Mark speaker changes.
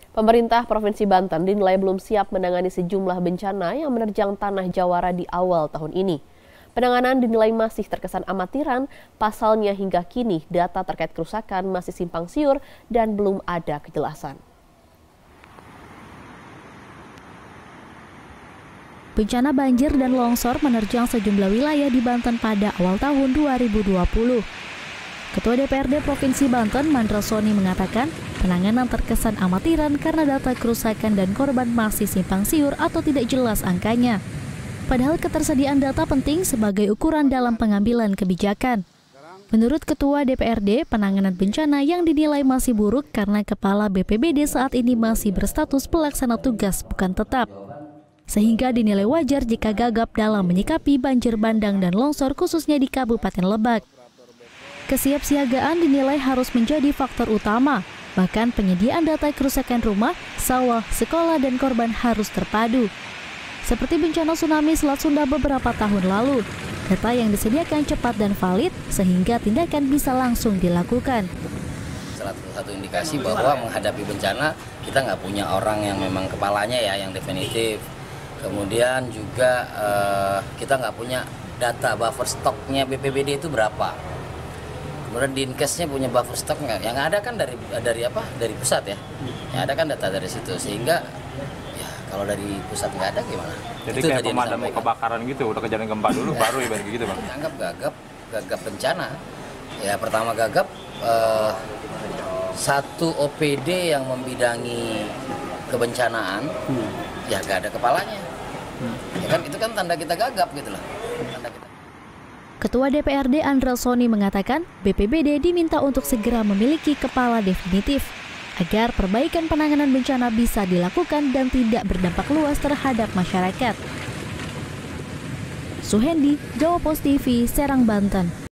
Speaker 1: Pemerintah Provinsi Banten dinilai belum siap menangani sejumlah bencana yang menerjang tanah Jawara di awal tahun ini. Penanganan dinilai masih terkesan amatiran, pasalnya hingga kini data terkait kerusakan masih simpang siur dan belum ada kejelasan.
Speaker 2: Bencana banjir dan longsor menerjang sejumlah wilayah di Banten pada awal tahun 2020. Ketua DPRD Provinsi Banten, Mandra Soni, mengatakan penanganan terkesan amatiran karena data kerusakan dan korban masih simpang siur atau tidak jelas angkanya. Padahal ketersediaan data penting sebagai ukuran dalam pengambilan kebijakan. Menurut Ketua DPRD, penanganan bencana yang dinilai masih buruk karena Kepala BPBD saat ini masih berstatus pelaksana tugas bukan tetap. Sehingga dinilai wajar jika gagap dalam menyikapi banjir bandang dan longsor khususnya di Kabupaten Lebak. Kesiapsiagaan dinilai harus menjadi faktor utama, bahkan penyediaan data kerusakan rumah, sawah, sekolah, dan korban harus terpadu. Seperti bencana tsunami Selat Sunda beberapa tahun lalu, data yang disediakan cepat dan valid sehingga tindakan bisa langsung dilakukan.
Speaker 3: Salah satu indikasi bahwa menghadapi bencana kita nggak punya orang yang memang kepalanya ya yang definitif. Kemudian juga kita nggak punya data buffer stoknya BPBD itu berapa. Kemudian Dinkesnya punya buffer stok nggak? Yang ada kan dari pusat ya. Yang ada kan data dari situ, sehingga ya kalau dari pusat nggak ada gimana?
Speaker 4: Jadi itu kayak pemadam kebakaran gitu, udah kejadian gempa dulu baru ibarat gitu bang.
Speaker 3: Anggap gagap bencana. Ya pertama gagap satu OPD yang membidangi kebencanaan, ya nggak ada kepalanya. Ya kan itu kan tanda kita gagap gitu loh. Tanda kita.
Speaker 2: Ketua DPRD Mandra Soni mengatakan BPBD diminta untuk segera memiliki kepala definitif agar perbaikan penanganan bencana bisa dilakukan dan tidak berdampak luas terhadap masyarakat. Suhendi, Jawa Post TV, Serang, Banten.